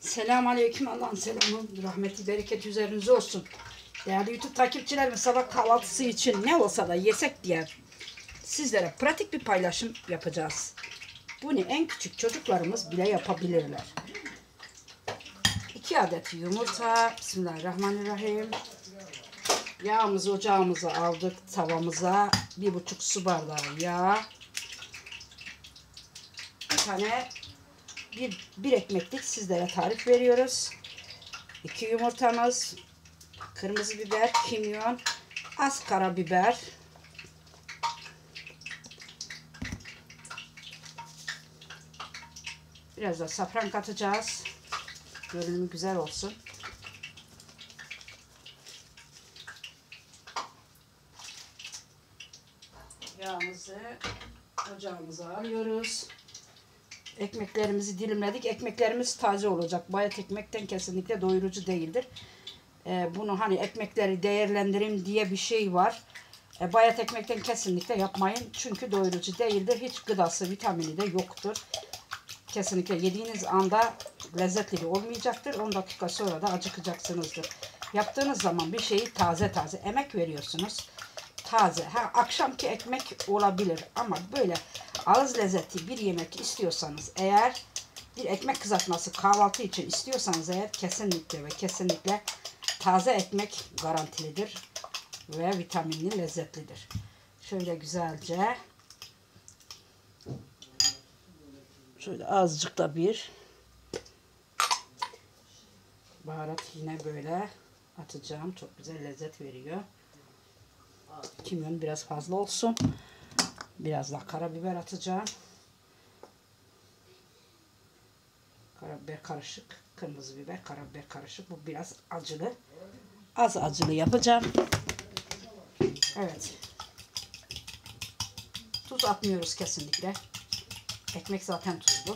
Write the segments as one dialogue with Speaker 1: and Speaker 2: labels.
Speaker 1: Selamünaleyküm. Allah'ın selamı, rahmeti, bereketi üzerinize olsun. Değerli YouTube takipçilerimiz, sabah kahvaltısı için ne olsa da yesek diye sizlere pratik bir paylaşım yapacağız. Bunu en küçük çocuklarımız bile yapabilirler. 2 adet yumurta. Bismillahirrahmanirrahim. Yağımızı ocağımıza aldık. Tavamıza 1,5 su bardağı yağ. Bir tane bir ekmeklik sizlere tarif veriyoruz. 2 yumurtamız, kırmızı biber, kimyon, az karabiber, biraz da safran katacağız. Görünümü güzel olsun. Yağımızı ocağımıza alıyoruz. Ekmeklerimizi dilimledik. Ekmeklerimiz taze olacak. Bayat ekmekten kesinlikle doyurucu değildir. Bunu hani ekmekleri değerlendireyim diye bir şey var. Bayat ekmekten kesinlikle yapmayın. Çünkü doyurucu değildir. Hiç gıdası, vitamini de yoktur. Kesinlikle yediğiniz anda lezzetli olmayacaktır. 10 dakika sonra da acıkacaksınızdır. Yaptığınız zaman bir şeyi taze emek veriyorsunuz. Taze. Akşamki ekmek olabilir ama böyle ağız lezzeti bir yemek istiyorsanız eğer, bir ekmek kızartması kahvaltı için istiyorsanız eğer, kesinlikle ve kesinlikle taze ekmek garantilidir ve vitaminli, lezzetlidir. Şöyle güzelce, şöyle azıcık da bir baharat yine böyle atacağım. Çok güzel lezzet veriyor. Kimyon biraz fazla olsun. Biraz daha karabiber atacağım. Karabiber karışık. Kırmızı biber, karabiber karışık. Bu biraz acılı. Az acılı yapacağım. Evet. Tuz atmıyoruz kesinlikle. Ekmek zaten tuzlu.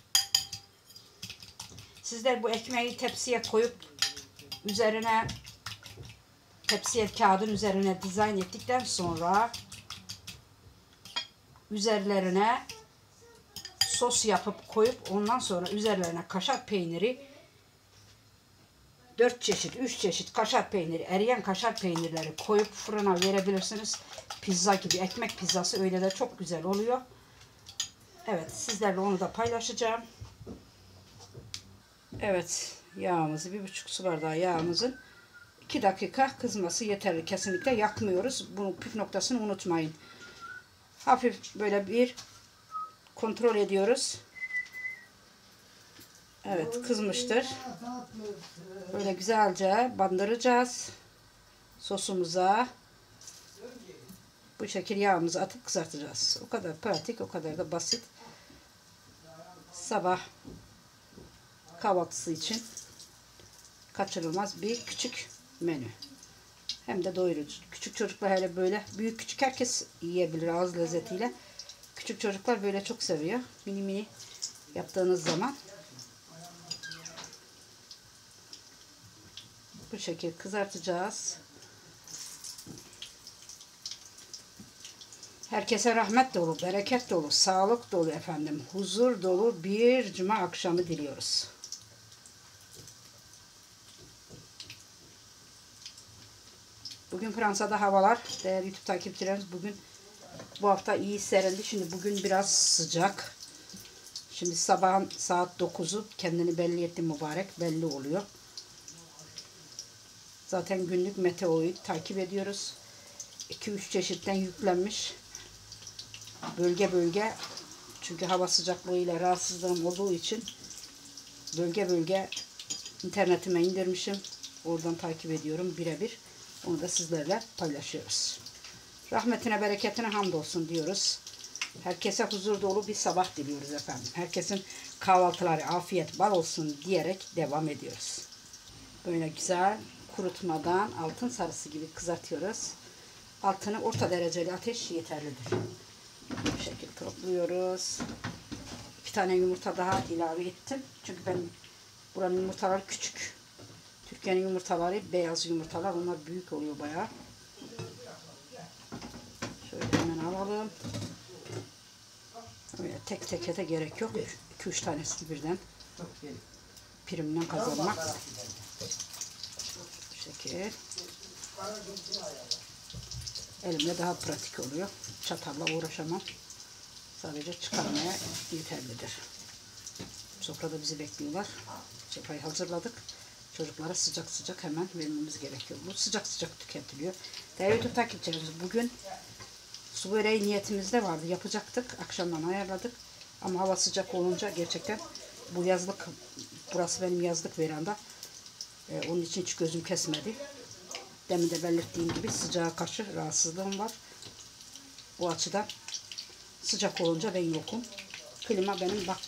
Speaker 1: Sizler bu ekmeği tepsiye koyup üzerine, kağıdın üzerine dizayn ettikten sonra üzerlerine sos yapıp koyup ondan sonra üzerlerine kaşar peyniri, 4 çeşit 3 çeşit kaşar peyniri, eriyen kaşar peynirleri koyup fırına verebilirsiniz. Pizza gibi, ekmek pizzası, öyle de çok güzel oluyor. Evet, sizlerle onu da paylaşacağım. Evet, yağımızı 1,5 su bardağı yağımızın 2 dakika kızması yeterli. Kesinlikle yakmıyoruz. Bunun püf noktasını unutmayın. Hafif böyle bir kontrol ediyoruz. Evet, kızmıştır. Böyle güzelce bandıracağız sosumuza. Bu şekilde yağımızı atıp kızartacağız. O kadar pratik, o kadar da basit. Sabah kahvaltısı için kaçırılmaz bir küçük menü. Hem de doyurucu. Küçük çocuklar hele böyle, büyük küçük herkes yiyebilir ağız lezzetiyle. Küçük çocuklar böyle çok seviyor. Mini mini yaptığınız zaman. Bu şekilde kızartacağız. Herkese rahmet dolu, bereket dolu, sağlık dolu efendim, huzur dolu bir cuma akşamı diliyoruz. Bugün Fransa'da havalar, değerli YouTube takipçilerimiz, bu hafta iyi serindi. Şimdi bugün biraz sıcak. Şimdi sabahın saat 9'u kendini belli etti, mübarek belli oluyor. Zaten günlük meteoyu takip ediyoruz. 2-3 çeşitten yüklenmiş. Bölge bölge, çünkü hava sıcaklığıyla rahatsızlığım olduğu için bölge bölge internetime indirmişim. Oradan takip ediyorum birebir. Onu da sizlerle paylaşıyoruz. Rahmetine, bereketine hamdolsun diyoruz. Herkese huzur dolu bir sabah diliyoruz efendim. Herkesin kahvaltıları afiyet bal olsun diyerek devam ediyoruz. Böyle güzel kurutmadan altın sarısı gibi kızartıyoruz. Altını orta dereceli ateş yeterlidir. Bu şekilde topluyoruz. 2 tane yumurta daha ilave ettim. Çünkü ben buranın yumurtaları küçük. Türkiye'nin yumurtaları beyaz yumurtalar. Onlar büyük oluyor bayağı. Şöyle hemen alalım. Böyle tek teke de gerek yok. 2-3 tanesi birden primden kazanmak. Bu şekil. Elimde daha pratik oluyor. Çatalla uğraşamam. Sadece çıkarmaya yeterlidir. Sofrada bizi bekliyorlar. Sofrayı hazırladık. Çocuklara sıcak sıcak hemen vermemiz gerekiyor. Bu sıcak sıcak tüketiliyor. Değerli YouTube takipçilerimiz, bugün su böreği niyetimizde vardı. Yapacaktık. Akşamdan ayarladık. Ama hava sıcak olunca gerçekten bu yazlık, burası benim yazlık veranda. Onun için hiç gözüm kesmedi. Demin de belirttiğim gibi sıcağa karşı rahatsızlığım var. O açıdan sıcak olunca ben yokum. Klima benim bak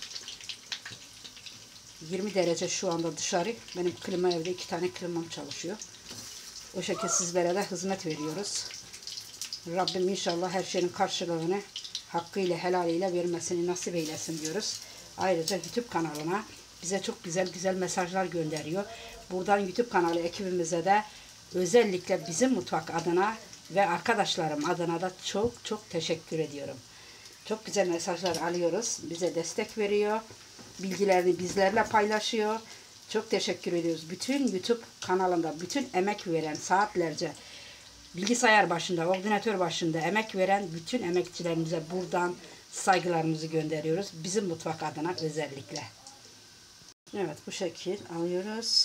Speaker 1: 20 derece şu anda dışarı. Benim klima evde 2 tane klimam çalışıyor. O şekilde sizlere de hizmet veriyoruz. Rabbim inşallah her şeyin karşılığını hakkıyla helaliyle vermesini nasip eylesin diyoruz. Ayrıca YouTube kanalına bize çok güzel mesajlar gönderiyor. Buradan YouTube kanalı ekibimize de özellikle bizim mutfak adına ve arkadaşlarım adına da çok teşekkür ediyorum. Çok güzel mesajlar alıyoruz. Bize destek veriyor. Bilgilerini bizlerle paylaşıyor. Çok teşekkür ediyoruz. Bütün YouTube kanalında bütün emek veren, saatlerce bilgisayar başında, ordinatör başında emek veren bütün emekçilerimize buradan saygılarımızı gönderiyoruz. Bizim mutfak adına özellikle. Evet, bu şekil alıyoruz.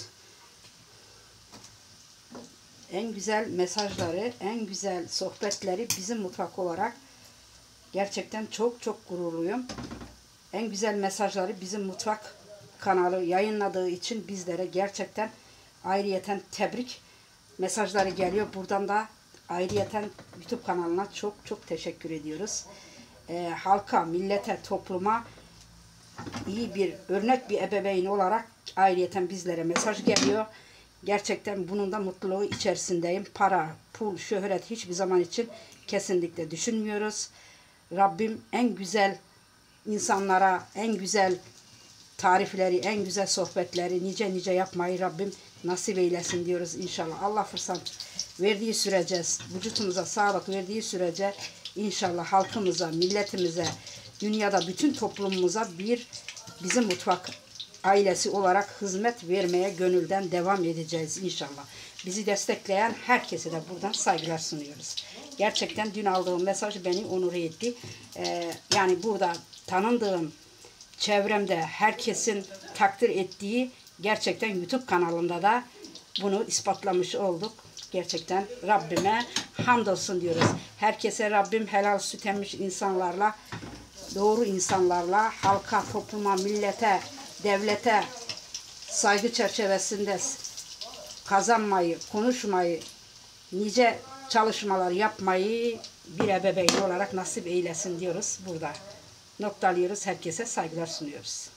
Speaker 1: En güzel mesajları, en güzel sohbetleri bizim mutfak olarak gerçekten çok gururluyum. En güzel mesajları bizim mutfak kanalı yayınladığı için bizlere gerçekten ayrıyeten tebrik mesajları geliyor. Buradan da ayrıyeten YouTube kanalına çok teşekkür ediyoruz. Halka, millete, topluma iyi bir örnek bir ebeveyn olarak ayrıyeten bizlere mesaj geliyor. Gerçekten bunun da mutluluğu içerisindeyim. Para, pul, şöhret hiçbir zaman için kesinlikle düşünmüyoruz. Rabbim en güzel insanlara, en güzel tarifleri, en güzel sohbetleri nice yapmayı Rabbim nasip eylesin diyoruz inşallah. Allah fırsat verdiği sürece, vücutumuza sağlık verdiği sürece inşallah halkımıza, milletimize, dünyada bütün toplumumuza bizim mutfak ailesi olarak hizmet vermeye gönülden devam edeceğiz inşallah. Bizi destekleyen herkese de buradan saygılar sunuyoruz. Gerçekten dün aldığım mesaj beni onur etti. Yani burada tanındığım çevremde herkesin takdir ettiği gerçekten YouTube kanalında da bunu ispatlamış olduk. Gerçekten Rabbime hamdolsun diyoruz. Herkese Rabbim helal süt emmiş insanlarla, doğru insanlarla, halka, topluma, millete, devlete saygı çerçevesinde kazanmayı, konuşmayı, nice çalışmalar yapmayı bir ebeveyn olarak nasip eylesin diyoruz burada. Noktalıyoruz. Herkese saygılar sunuyoruz.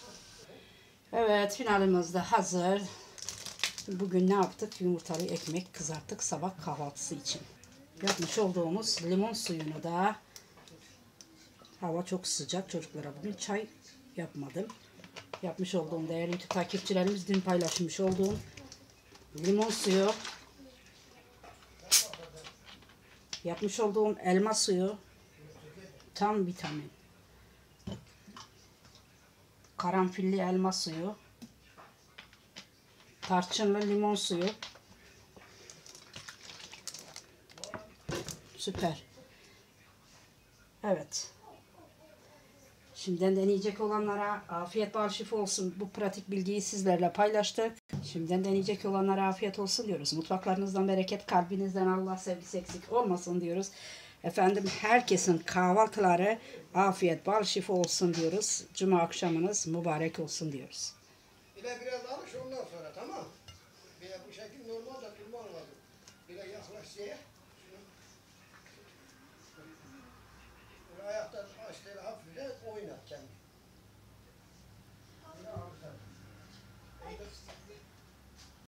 Speaker 1: Evet, finalimiz de hazır. Bugün ne yaptık? Yumurtalı ekmek kızarttık sabah kahvaltısı için. Yapmış olduğumuz limon suyunu da, hava çok sıcak, çocuklara bugün çay yapmadım. Yapmış olduğum değerli YouTube takipçilerimiz dün paylaşmış olduğum limon suyu, yapmış olduğum elma suyu, tam vitamin, karanfilli elma suyu, tarçınlı limon suyu. Süper. Evet. Şimdiden deneyecek olanlara afiyet bal şifa olsun. Bu pratik bilgiyi sizlerle paylaştık. Şimdiden deneyecek olanlara afiyet olsun diyoruz. Mutfaklarınızdan bereket, kalbinizden Allah sevgisi eksik olmasın diyoruz. Efendim herkesin kahvaltıları afiyet bal şifa olsun diyoruz. Cuma akşamınız mübarek olsun diyoruz.
Speaker 2: Biraz alış ondan sonra, tamam. Bu şekilde normal da durman lazım. Yaklaş diye.